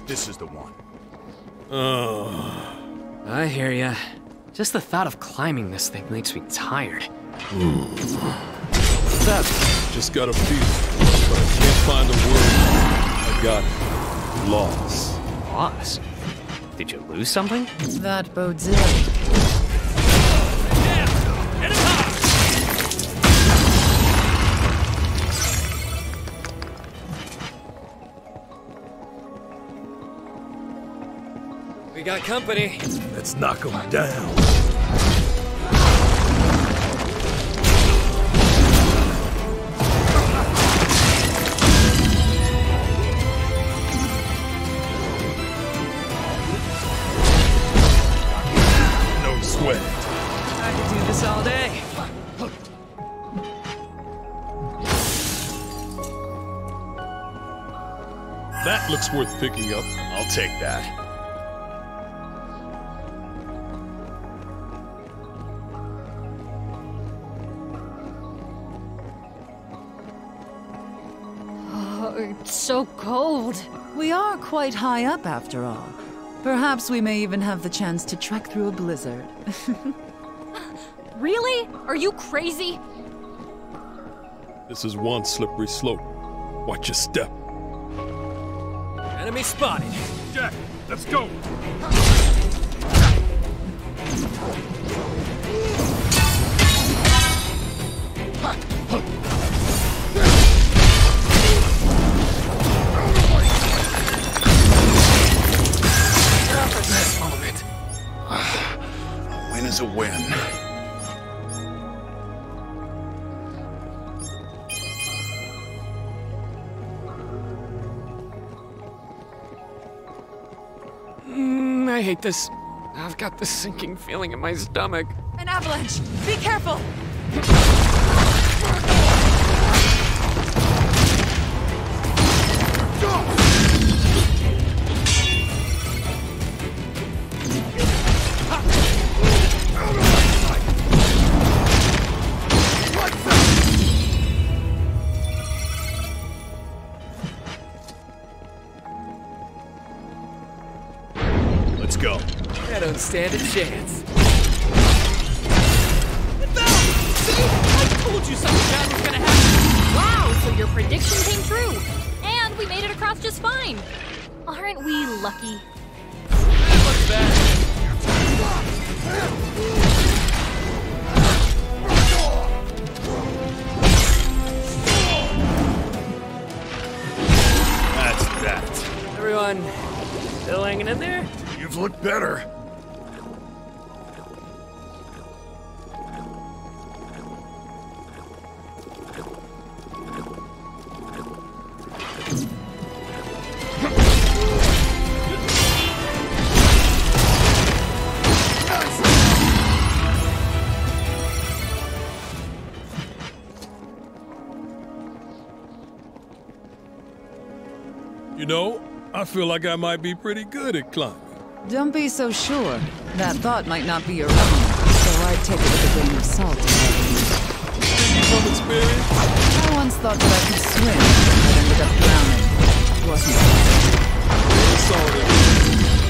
This is the one. I hear ya. Just the thought of climbing this thing makes me tired. What's up? Just got a feeling, but I can't find a word. I got it. Loss. Loss? Did you lose something? That bodes ill. We got company. Let's knock them down. No sweat. I could do this all day. That looks worth picking up. I'll take that. It's so cold. We are quite high up after all. Perhaps we may even have the chance to trek through a blizzard. Really? Are you crazy? This is one slippery slope. Watch your step. Enemy spotted. Jack, let's go. A win is a win. I hate this. I've got this sinking feeling in my stomach. An avalanche! Be careful! Let's go. I don't stand a chance. See? I told you something bad was gonna happen. Wow, so your prediction came true. And we made it across just fine. Aren't we lucky? That looks bad. That's that. Everyone, still hanging in there? You've looked better. You know, I feel like I might be pretty good at climbing. Don't be so sure. That thought might not be your own, so I'd take it with a grain of salt. From experience? I once thought that I could swim, but ended up drowning. Wasn't it? Sorry.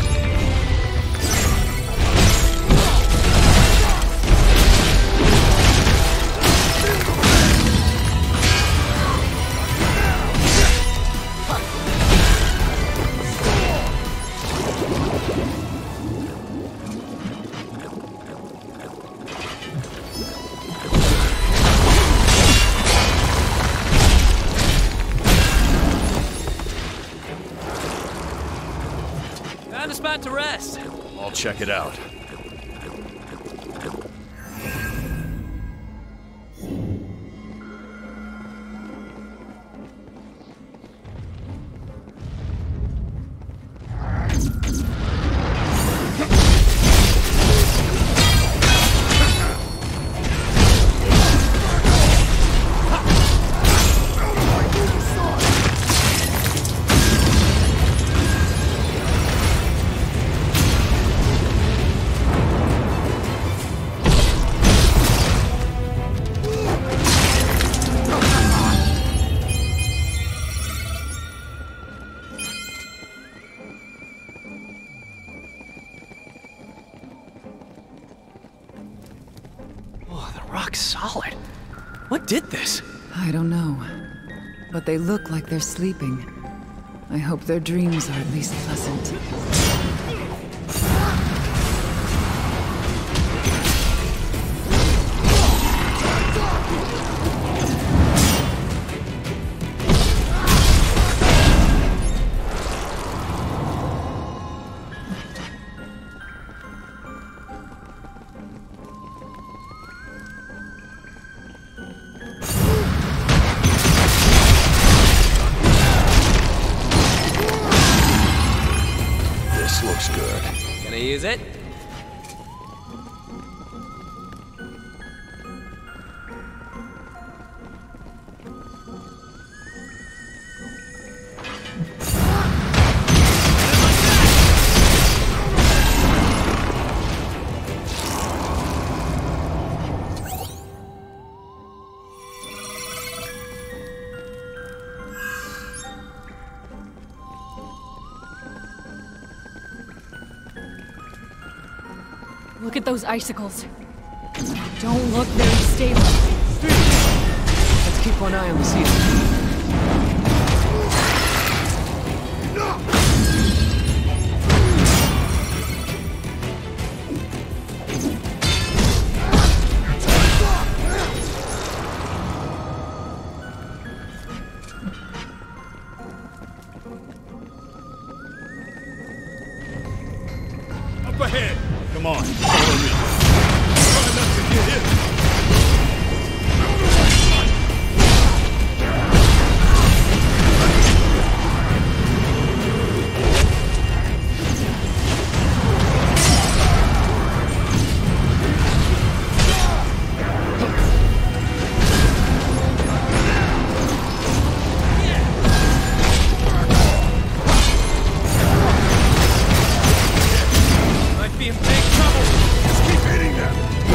Found a spot to rest. I'll check it out. rock solid. What did this? I don't know. But they look like they're sleeping. I hope their dreams are at least pleasant. Looks good. Can I use it? Look at those icicles. Don't look very stable. Let's keep one eye on the ceiling. Up ahead! Come on, follow me. Try not to get hit. Might be in big trouble. Just keep hitting them.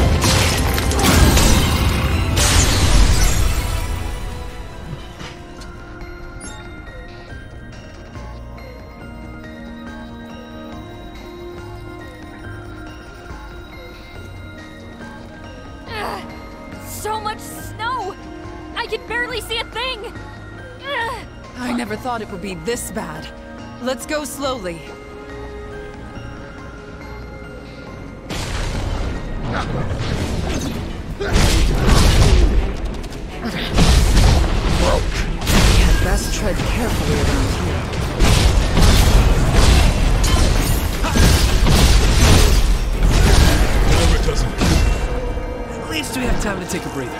So much snow! I can barely see a thing! Ugh. I never thought it would be this bad. Let's go slowly. We had best tread carefully around here. Whatever doesn't kill. At least we have time to take a breather.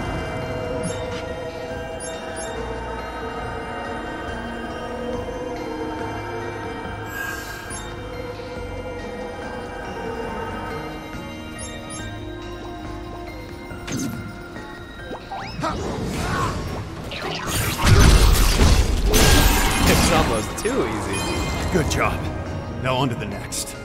It's almost too easy. Good job. Now on to the next.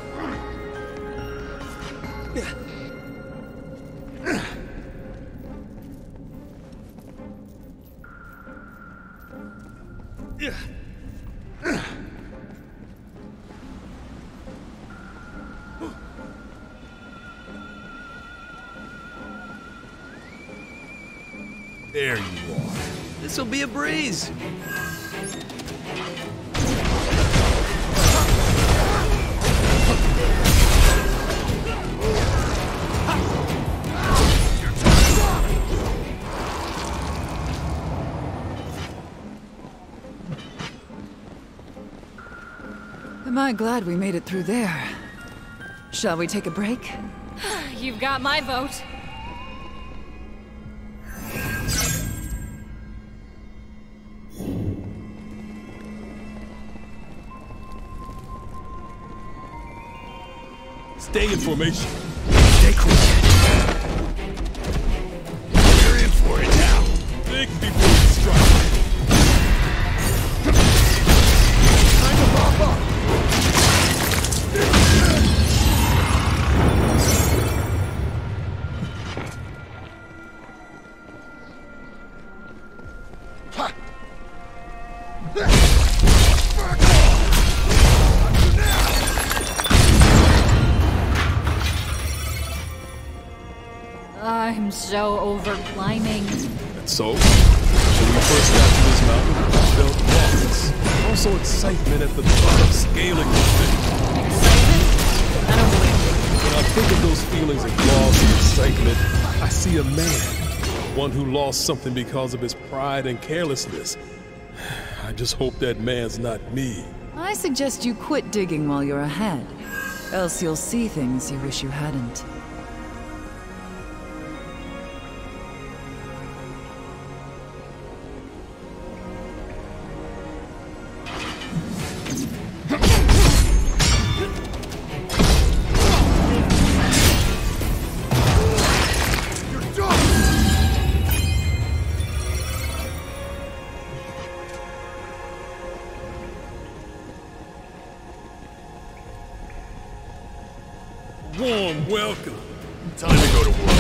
There you are. This'll be a breeze. Am I glad we made it through there? Shall we take a break? You've got my vote. Stay in formation. Stay cool. You're in for it now. Think before you strike. Time to pop up. I'm I'm so over climbing. And so, when we first got to this mountain, I felt loss. Also excitement at the thought of scaling this thing. Excitement? I don't believe you. When I think of those feelings of loss and excitement, I see a man. One who lost something because of his pride and carelessness. I just hope that man's not me. I suggest you quit digging while you're ahead. Else you'll see things you wish you hadn't. Warm welcome. Time to go to work.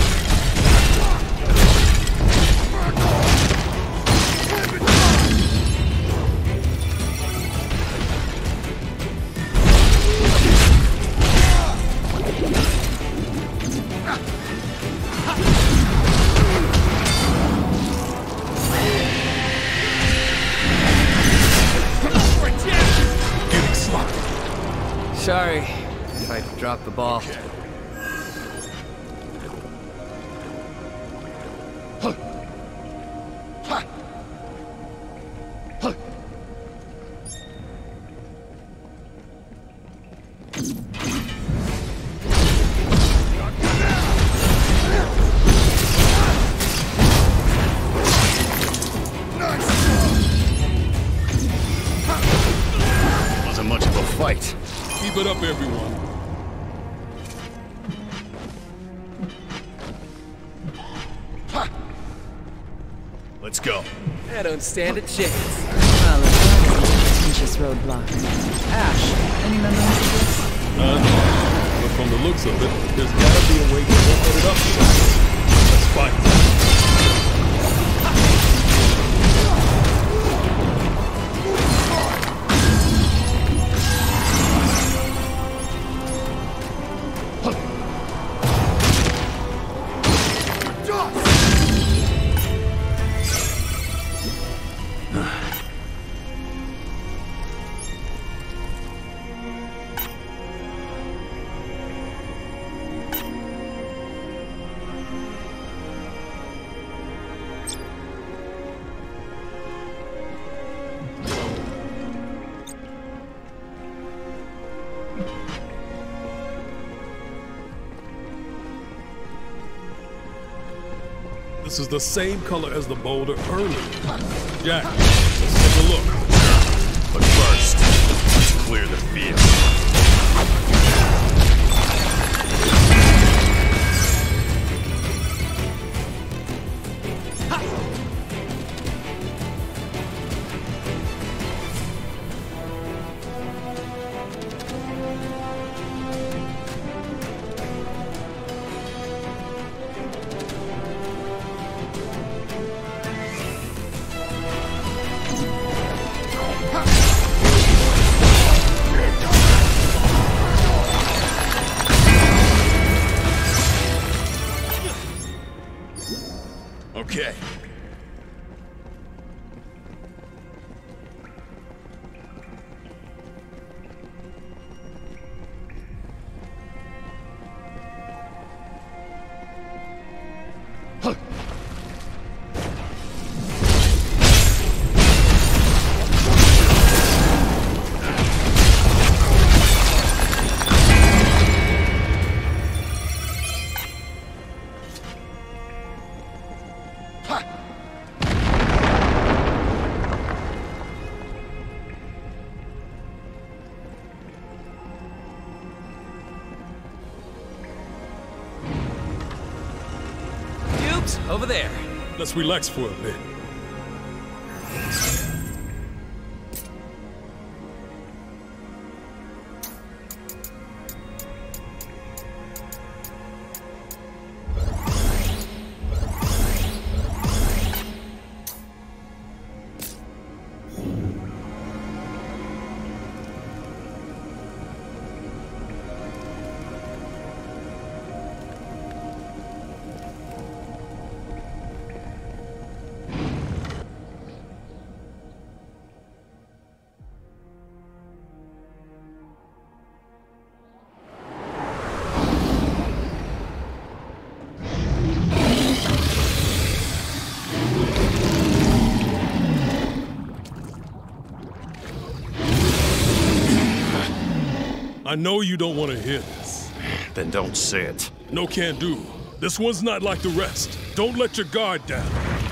Getting sloppy. Sorry if I dropped the ball. Okay. Wasn't much of a fight. Keep it up, everyone. Let's go. I don't stand a chance. Well, it's not a contentious roadblock. Ash, any memories of this? But from the looks of it, there's gotta be a way to open it up. Let's fight. This is the same color as the boulder earlier. Jack, let's take a look. But first, let's clear the field. Okay. Over there. Let's relax for a bit. I know you don't want to hear this. Then don't say it. No can do. This one's not like the rest. Don't let your guard down.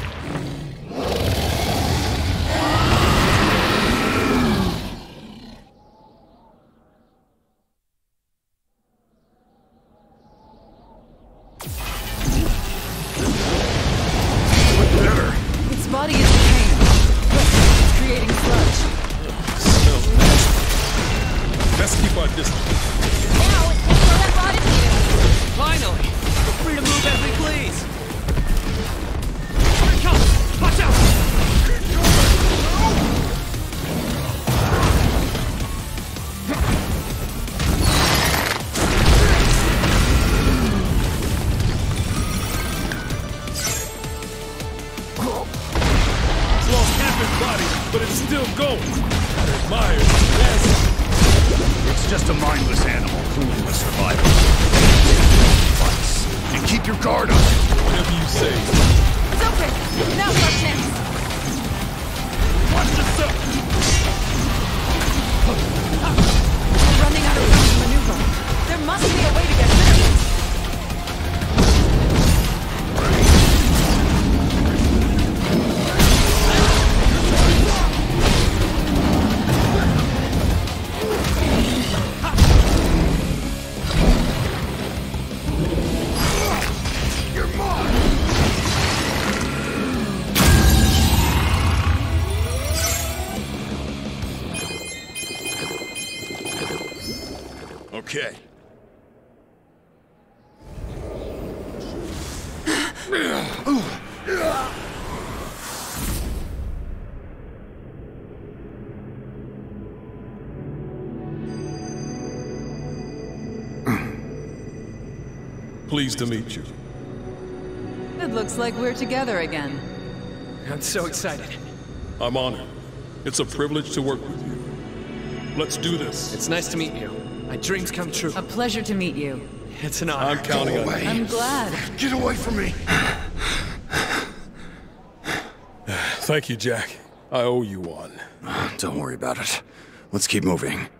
Its body is decaying. It's creating sludge. Smells nasty. Best keep our distance. Now it's time for that rod into you. Finally! We're free to move as we please! Here it comes! Watch out! It's lost half its body, but it's still going. I admire its tenacity. It's just a mindless animal clinging to survival. Fights. And keep your guard up. Whatever you say. It's open. Now's our chance. Watch yourself! We're running out of room to maneuver. There must be a way to get rid of it. Okay. Pleased to meet you. It looks like we're together again. I'm so excited. I'm honored. It's a privilege to work with you. Let's do this. It's nice to meet you. My dreams come true. A pleasure to meet you. It's an honor. I'm counting on you. I'm glad. Get away from me. Thank you, Jack. I owe you one. Don't worry about it. Let's keep moving.